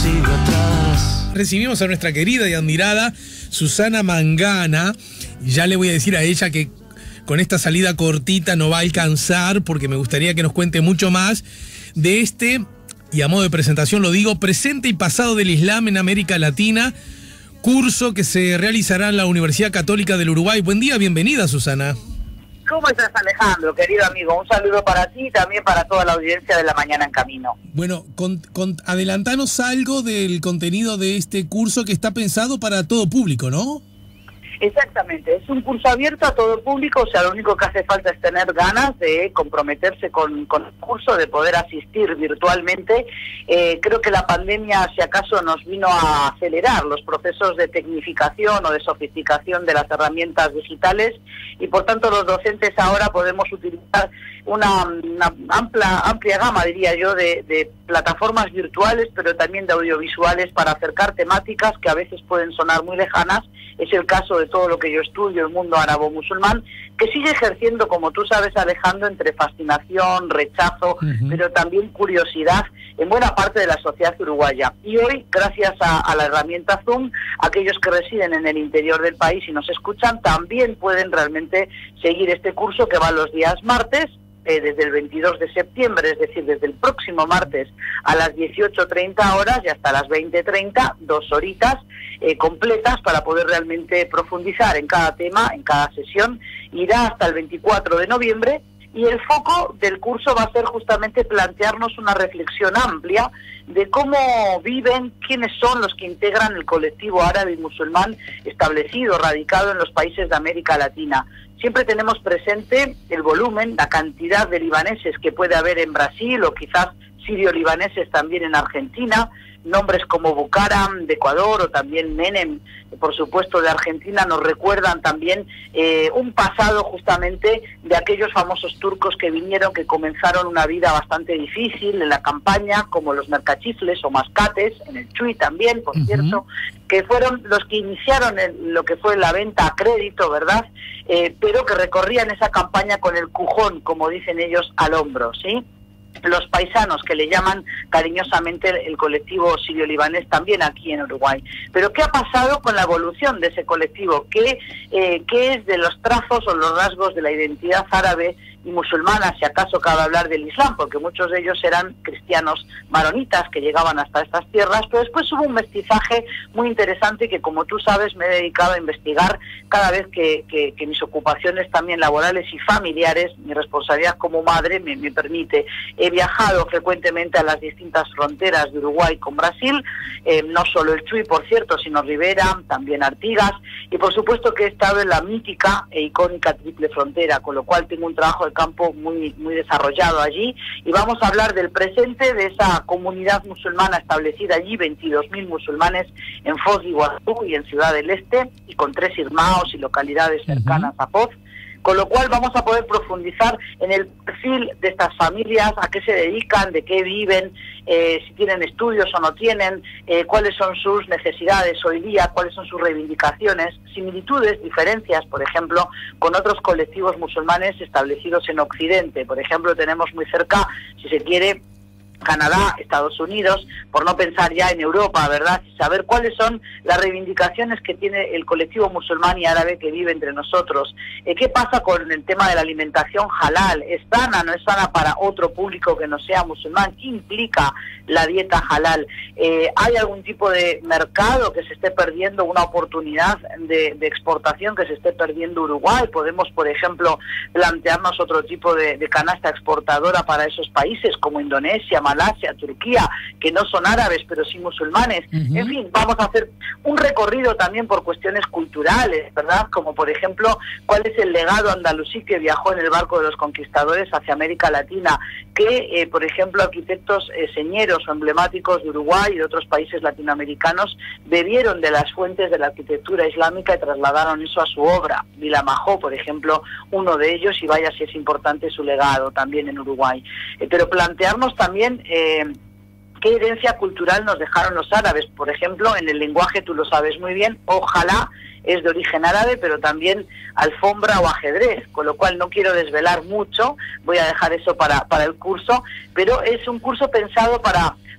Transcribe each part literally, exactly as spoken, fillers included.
sigo atrás. Recibimos a nuestra querida y admirada Susana Mangana. Ya le voy a decir a ella que con esta salida cortita no va a alcanzar, porque me gustaría que nos cuente mucho más de este, y a modo de presentación lo digo, presente y pasado del Islam en América Latina, curso que se realizará en la Universidad Católica del Uruguay. Buen día, bienvenida, Susana. ¿Cómo estás, Alejandro, querido amigo? Un saludo para ti y también para toda la audiencia de La Mañana en Camino. Bueno, con, con, adelantanos algo del contenido de este curso que está pensado para todo público, ¿no? Exactamente, es un curso abierto a todo público, o sea, lo único que hace falta es tener ganas de comprometerse con, con el curso, de poder asistir virtualmente. Eh, creo que la pandemia, si acaso, nos vino a acelerar los procesos de tecnificación o de sofisticación de las herramientas digitales, y por tanto los docentes ahora podemos utilizar una, una amplia, amplia gama, diría yo, de, de plataformas virtuales, pero también de audiovisuales para acercar temáticas que a veces pueden sonar muy lejanas. Es el caso de todo lo que yo estudio, el mundo árabo-musulmán, que sigue ejerciendo, como tú sabes, Alejandro, entre fascinación, rechazo, uh-huh. pero también curiosidad en buena parte de la sociedad uruguaya. Y hoy, gracias a, a la herramienta Zoom, aquellos que residen en el interior del país y nos escuchan también pueden realmente seguir este curso, que va los días martes, Eh, desde el veintidós de septiembre, es decir, desde el próximo martes a las dieciocho treinta horas y hasta las veinte treinta, dos horitas eh, completas para poder realmente profundizar en cada tema, en cada sesión. Irá hasta el veinticuatro de noviembre y el foco del curso va a ser justamente plantearnos una reflexión amplia de cómo viven, quiénes son los que integran el colectivo árabe y musulmán establecido, radicado en los países de América Latina. Siempre tenemos presente el volumen, la cantidad de libaneses que puede haber en Brasil o quizás sirio-libaneses también en Argentina, nombres como Bucaram de Ecuador o también Menem, por supuesto, de Argentina, nos recuerdan también eh, un pasado justamente de aquellos famosos turcos que vinieron, que comenzaron una vida bastante difícil en la campaña, como los mercachifles o mascates, en el Chuy también, por uh-huh. cierto, que fueron los que iniciaron el, lo que fue la venta a crédito, ¿verdad?, eh, pero que recorrían esa campaña con el cujón, como dicen ellos, al hombro, ¿sí? Los paisanos, que le llaman cariñosamente el, el colectivo sirio-libanés también aquí en Uruguay. Pero ¿qué ha pasado con la evolución de ese colectivo? ¿Qué, eh, qué es de los trazos o los rasgos de la identidad árabe y musulmana, si acaso cabe hablar del Islam? Porque muchos de ellos eran cristianos maronitas que llegaban hasta estas tierras, pero después hubo un mestizaje muy interesante que, como tú sabes, me he dedicado a investigar cada vez que, que, que mis ocupaciones también laborales y familiares, mi responsabilidad como madre me, me permite. He viajado frecuentemente a las distintas fronteras de Uruguay con Brasil, eh, no solo el Chuy, por cierto, sino Rivera, también Artigas, y por supuesto que he estado en la mítica e icónica Triple Frontera, con lo cual tengo un trabajo de campo muy, muy desarrollado allí, y vamos a hablar del presente de esa comunidad musulmana establecida allí, veintidós mil musulmanes en Foz de Iguazú y en Ciudad del Este, y con tres irmãos y localidades cercanas uh-huh. a Foz. Con lo cual vamos a poder profundizar en el perfil de estas familias, a qué se dedican, de qué viven, eh, si tienen estudios o no tienen, eh, cuáles son sus necesidades hoy día, cuáles son sus reivindicaciones, similitudes, diferencias, por ejemplo, con otros colectivos musulmanes establecidos en Occidente. Por ejemplo, tenemos muy cerca, si se quiere, Canadá, Estados Unidos, por no pensar ya en Europa, ¿verdad? Y saber cuáles son las reivindicaciones que tiene el colectivo musulmán y árabe que vive entre nosotros. Eh, ¿Qué pasa con el tema de la alimentación halal? ¿Es sana, no es sana para otro público que no sea musulmán? ¿Qué implica la dieta halal? Eh, ¿Hay algún tipo de mercado que se esté perdiendo, una oportunidad de, de exportación que se esté perdiendo Uruguay? ¿Podemos, por ejemplo, plantearnos otro tipo de, de canasta exportadora para esos países como Indonesia, Malasia, Turquía, que no son árabes pero sí musulmanes? Uh-huh. En fin, vamos a hacer un recorrido también por cuestiones culturales, ¿verdad? Como por ejemplo, cuál es el legado andalusí que viajó en el barco de los conquistadores hacia América Latina, que eh, por ejemplo arquitectos eh, señeros o emblemáticos de Uruguay y de otros países latinoamericanos bebieron de las fuentes de la arquitectura islámica y trasladaron eso a su obra. Vilamajó, por ejemplo, uno de ellos, y vaya si es importante su legado también en Uruguay. Eh, pero plantearnos también Eh, qué herencia cultural nos dejaron los árabes. Por ejemplo, en el lenguaje, tú lo sabes muy bien, ojalá es de origen árabe, pero también alfombra o ajedrez, con lo cual no quiero desvelar mucho, voy a dejar eso para, para el curso, pero es un curso pensado para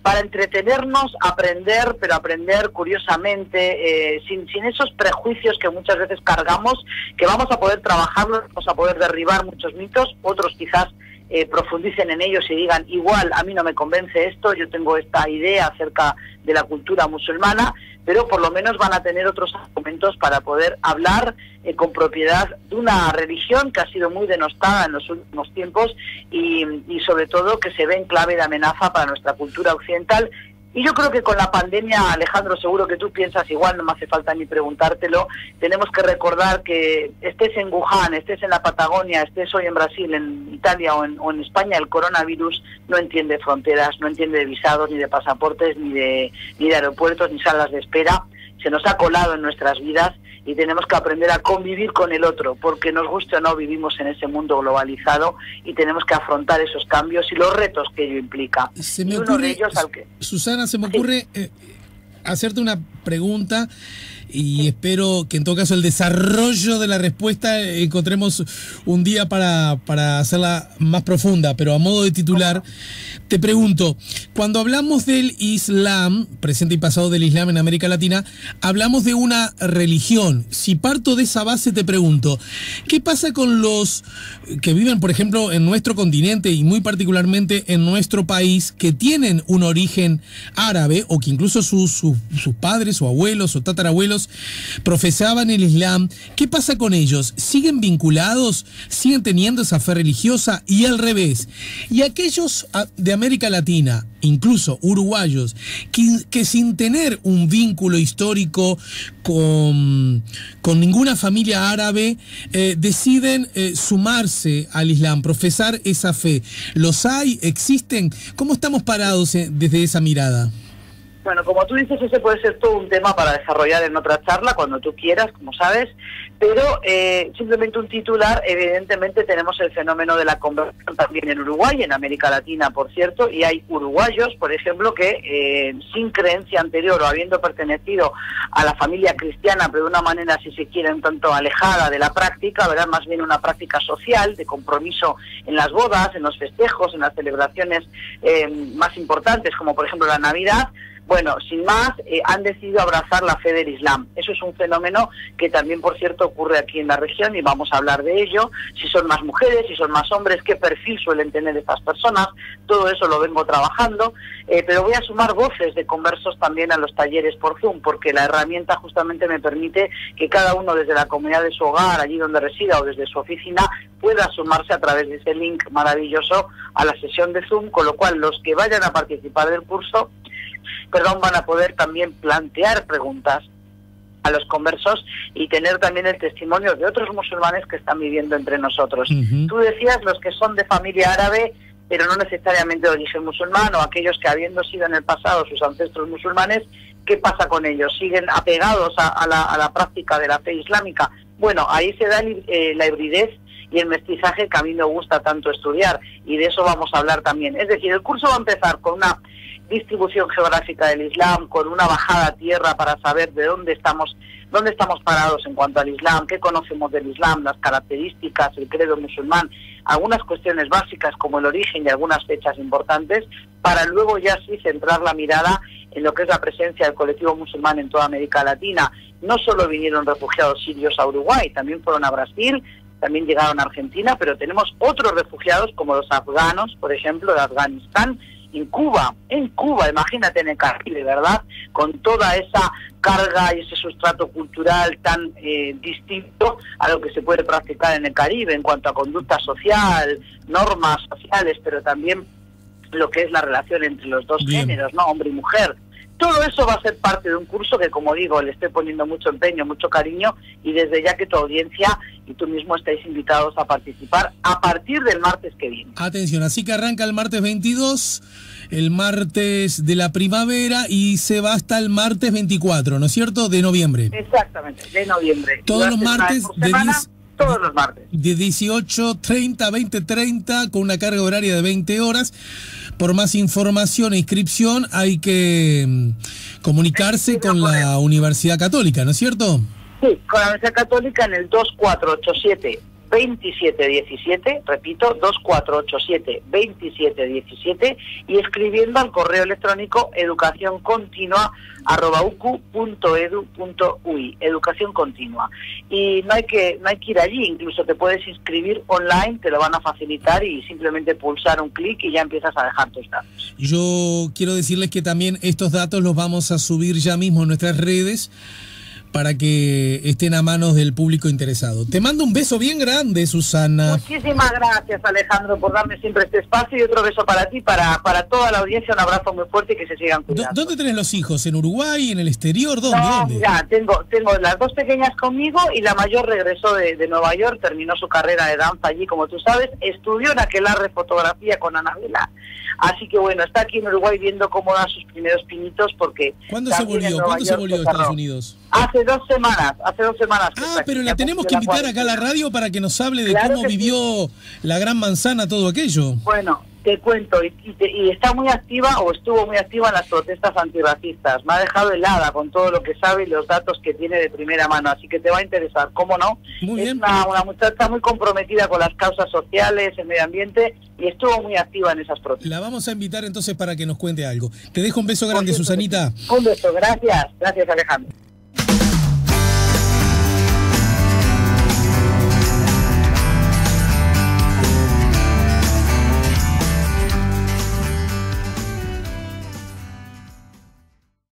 para entretenernos, aprender, pero aprender curiosamente, eh, sin, sin esos prejuicios que muchas veces cargamos, que vamos a poder trabajarlos, vamos a poder derribar muchos mitos, otros quizás eh, profundicen en ellos y digan, igual a mí no me convence esto, yo tengo esta idea acerca de la cultura musulmana, pero por lo menos van a tener otros argumentos para poder hablar eh, con propiedad de una religión que ha sido muy denostada en los últimos tiempos y, y sobre todo que se ve en clave de amenaza para nuestra cultura occidental. Y yo creo que con la pandemia, Alejandro, seguro que tú piensas igual, no me hace falta ni preguntártelo, tenemos que recordar que estés en Wuhan, estés en la Patagonia, estés hoy en Brasil, en Italia o en, o en España, el coronavirus no entiende fronteras, no entiende de visados, ni de pasaportes, ni de, ni de aeropuertos, ni salas de espera. Se nos ha colado en nuestras vidas y tenemos que aprender a convivir con el otro, porque nos guste o no, vivimos en ese mundo globalizado y tenemos que afrontar esos cambios y los retos que ello implica. Se me y ocurre, uno de ellos al que... Susana, se me ocurre sí. eh, hacerte una pregunta y sí. espero que en todo caso el desarrollo de la respuesta encontremos un día para, para hacerla más profunda, pero a modo de titular, te pregunto, cuando hablamos del Islam, presente y pasado del Islam en América Latina, hablamos de una religión. Si parto de esa base, te pregunto, ¿qué pasa con los que viven, por ejemplo, en nuestro continente y muy particularmente en nuestro país, que tienen un origen árabe o que incluso sus, sus, sus padres o abuelos o tatarabuelos profesaban el Islam? ¿Qué pasa con ellos? ¿Siguen vinculados? ¿Siguen teniendo esa fe religiosa? Y al revés, y aquellos de América Latina, incluso uruguayos, que, que sin tener un vínculo histórico con, con ninguna familia árabe, eh, deciden eh, sumarse al Islam, profesar esa fe. ¿Los hay? ¿Existen? ¿Cómo estamos parados eh, desde esa mirada? Bueno, como tú dices, ese puede ser todo un tema para desarrollar en otra charla, cuando tú quieras, como sabes, pero eh, simplemente un titular. Evidentemente tenemos el fenómeno de la conversión también en Uruguay, en América Latina, por cierto, y hay uruguayos, por ejemplo, que eh, sin creencia anterior o habiendo pertenecido a la familia cristiana, pero de una manera, si se quiere, un tanto alejada de la práctica, ¿verdad? Más bien una práctica social, de compromiso en las bodas, en los festejos, en las celebraciones eh, más importantes, como por ejemplo la Navidad. Bueno, sin más, eh, han decidido abrazar la fe del Islam. Eso es un fenómeno que también, por cierto, ocurre aquí en la región y vamos a hablar de ello. Si son más mujeres, si son más hombres, qué perfil suelen tener estas personas, todo eso lo vengo trabajando. Eh, pero voy a sumar voces de conversos también a los talleres por Zoom, porque la herramienta justamente me permite que cada uno desde la comunidad de su hogar, allí donde resida o desde su oficina, pueda sumarse a través de ese link maravilloso a la sesión de Zoom, con lo cual los que vayan a participar del curso perdón, van a poder también plantear preguntas a los conversos y tener también el testimonio de otros musulmanes que están viviendo entre nosotros. Uh-huh. Tú decías los que son de familia árabe, pero no necesariamente de origen musulmán, o aquellos que habiendo sido en el pasado sus ancestros musulmanes, ¿qué pasa con ellos? ¿Siguen apegados a, a, la, a la práctica de la fe islámica? Bueno, ahí se da eh, la hibridez y el mestizaje que a mí me gusta tanto estudiar, y de eso vamos a hablar también. Es decir, el curso va a empezar con una distribución geográfica del Islam, con una bajada a tierra para saber de dónde estamos, dónde estamos parados en cuanto al Islam, qué conocemos del Islam, las características, el credo musulmán, algunas cuestiones básicas como el origen y algunas fechas importantes, para luego ya sí centrar la mirada en lo que es la presencia del colectivo musulmán en toda América Latina. No solo vinieron refugiados sirios a Uruguay, también fueron a Brasil, también llegaron a Argentina, pero tenemos otros refugiados como los afganos, por ejemplo, de Afganistán, en Cuba, en Cuba, imagínate, en el Caribe, ¿verdad? Con toda esa carga y ese sustrato cultural tan eh, distinto a lo que se puede practicar en el Caribe en cuanto a conducta social, normas sociales, pero también lo que es la relación entre los dos Bien. géneros, ¿no? Hombre y mujer. Todo eso va a ser parte de un curso que, como digo, le estoy poniendo mucho empeño, mucho cariño, y desde ya que tu audiencia y tú mismo estáis invitados a participar a partir del martes que viene. Atención, así que arranca el martes veintidós, el martes de la primavera, y se va hasta el martes veinticuatro, ¿no es cierto?, de noviembre. Exactamente, de noviembre. Todos los martes de diez... Todos los martes. De dieciocho treinta a veinte treinta, con una carga horaria de veinte horas. Por más información e inscripción hay que comunicarse sí, con la Universidad Católica, ¿no es cierto? Sí, con la Universidad Católica en el dos cuatro ocho siete, veintisiete diecisiete, repito, dos cuatro ocho siete, veintisiete diecisiete, y escribiendo al correo electrónico educación continua arroba u c u punto edu punto u i, educación continua. Y no hay que no hay que ir allí, incluso te puedes inscribir online, te lo van a facilitar y simplemente pulsar un clic y ya empiezas a dejar tus datos. Yo quiero decirles que también estos datos los vamos a subir ya mismo en nuestras redes para que estén a manos del público interesado. Te mando un beso bien grande, Susana. Muchísimas gracias, Alejandro, por darme siempre este espacio, y otro beso para ti, para, para toda la audiencia, un abrazo muy fuerte y que se sigan cuidando. ¿Dónde tenés los hijos? ¿En Uruguay? ¿En el exterior? ¿Dónde? No, ¿Dónde? mira, tengo, tengo las dos pequeñas conmigo y la mayor regresó de, de Nueva York, terminó su carrera de danza allí, como tú sabes, estudió en Aquelarre fotografía con Anabela. Así que bueno, está aquí en Uruguay viendo cómo dan sus primeros pinitos, porque... ¿Cuándo se volvió? ¿Cuándo se volvió de Estados Unidos? Hace dos semanas, hace dos semanas. Ah, pero la tenemos que invitar acá a la radio para que nos hable de Claro cómo vivió sí. la Gran Manzana, todo aquello. Bueno, te cuento, y, y, te, y está muy activa, o estuvo muy activa en las protestas antirracistas. Me ha dejado helada con todo lo que sabe y los datos que tiene de primera mano, así que te va a interesar, ¿cómo no? Muy es bien. Una, una muchacha muy comprometida con las causas sociales, el medio ambiente, y estuvo muy activa en esas protestas. La vamos a invitar entonces para que nos cuente algo. Te dejo un beso grande, Susanita. Un beso, gracias, gracias Alejandro.